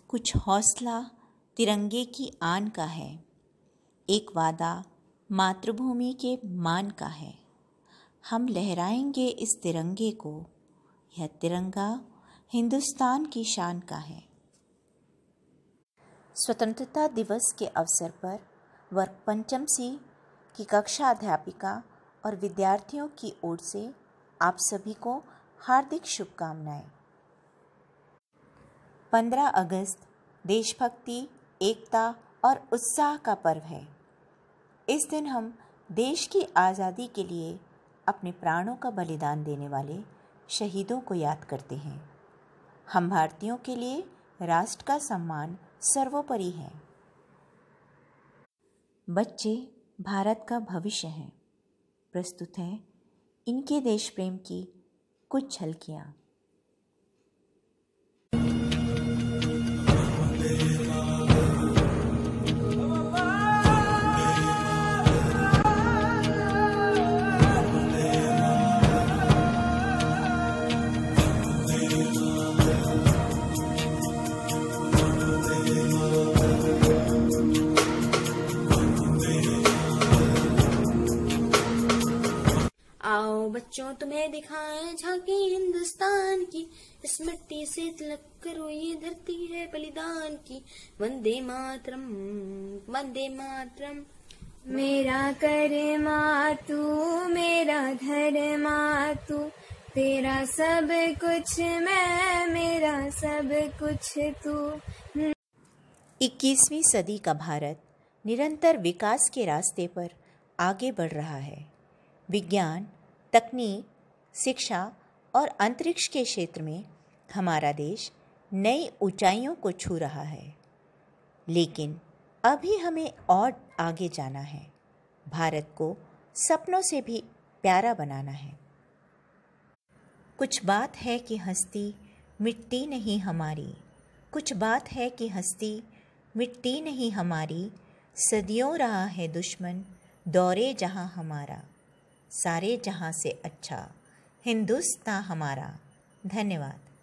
कुछ हौसला तिरंगे की आन का है, एक वादा मातृभूमि के मान का है। हम लहराएंगे इस तिरंगे को, यह तिरंगा हिंदुस्तान की शान का है। स्वतंत्रता दिवस के अवसर पर वर्ग पंचम सी की कक्षा अध्यापिका और विद्यार्थियों की ओर से आप सभी को हार्दिक शुभकामनाएं। 15 अगस्त देशभक्ति, एकता और उत्साह का पर्व है। इस दिन हम देश की आज़ादी के लिए अपने प्राणों का बलिदान देने वाले शहीदों को याद करते हैं। हम भारतीयों के लिए राष्ट्र का सम्मान सर्वोपरि है। बच्चे भारत का भविष्य हैं। प्रस्तुत है इनके देश प्रेम की कुछ झलकियाँ। आओ बच्चों तुम्हें दिखाएं झांकी हिंदुस्तान की, इस मिट्टी से तिलक करो ये धरती है बलिदान की। वंदे मातरम, वंदे मातरम। मेरा करे माँ तू, मेरा धर माँ तू, तेरा सब कुछ मैं, मेरा सब कुछ तू। 21वीं सदी का भारत निरंतर विकास के रास्ते पर आगे बढ़ रहा है। विज्ञान, तकनीक, शिक्षा और अंतरिक्ष के क्षेत्र में हमारा देश नई ऊंचाइयों को छू रहा है। लेकिन अभी हमें और आगे जाना है। भारत को सपनों से भी प्यारा बनाना है। कुछ बात है कि हस्ती मिट्टी नहीं हमारी, कुछ बात है कि हस्ती मिट्टी नहीं हमारी। सदियों रहा है दुश्मन दौरे जहां हमारा, सारे जहां से अच्छा हिंदुस्तान हमारा। धन्यवाद।